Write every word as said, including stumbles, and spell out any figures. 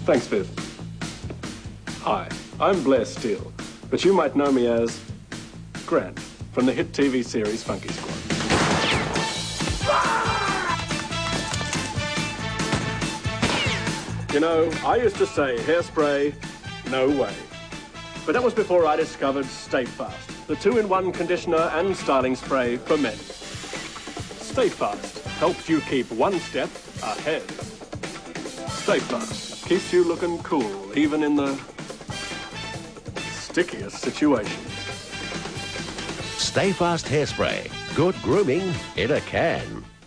Thanks, Viv. Hi, I'm Blair Steele, but you might know me as Grant from the hit T V series Funky Squad. You know, I used to say hairspray, no way. But that was before I discovered Stay Fast, the two-in-one conditioner and styling spray for men. Stay Fast helps you keep one step ahead. Stay Fast keeps you looking cool, even in the stickiest situations. Stay Fast Hairspray. Good grooming in a can.